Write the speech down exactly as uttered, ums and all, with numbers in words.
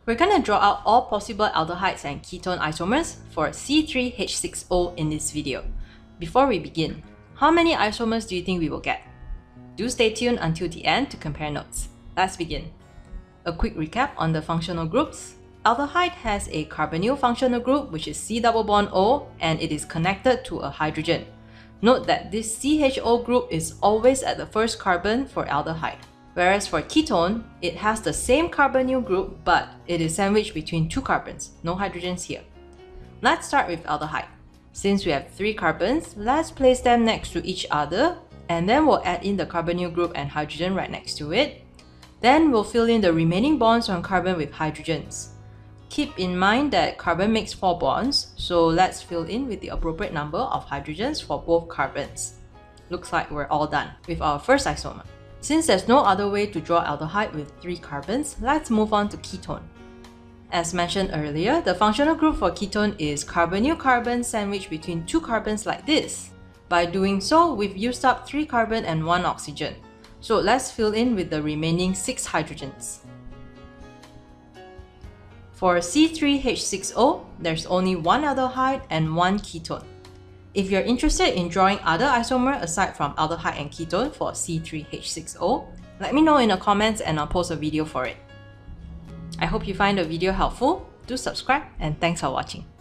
We're going to draw out all possible aldehydes and ketone isomers for C three H six O in this video. Before we begin, how many isomers do you think we will get? Do stay tuned until the end to compare notes. Let's begin. A quick recap on the functional groups. Aldehyde has a carbonyl functional group, which is C double bond O, and it is connected to a hydrogen. Note that this C H O group is always at the first carbon for aldehyde. Whereas for ketone, it has the same carbonyl group, but it is sandwiched between two carbons, no hydrogens here. Let's start with aldehyde. Since we have three carbons, let's place them next to each other, and then we'll add in the carbonyl group and hydrogen right next to it. Then we'll fill in the remaining bonds on carbon with hydrogens. Keep in mind that carbon makes four bonds, so let's fill in with the appropriate number of hydrogens for both carbons. Looks like we're all done with our first isomer. Since there's no other way to draw aldehyde with three carbons, let's move on to ketone. As mentioned earlier, the functional group for ketone is carbonyl carbon sandwiched between two carbons like this. By doing so, we've used up three carbon and one oxygen. So let's fill in with the remaining six hydrogens. For C three H six O, there's only one aldehyde and one ketone. If you're interested in drawing other isomers aside from aldehyde and ketone for C three H six O, let me know in the comments and I'll post a video for it. I hope you find the video helpful. Do subscribe and thanks for watching.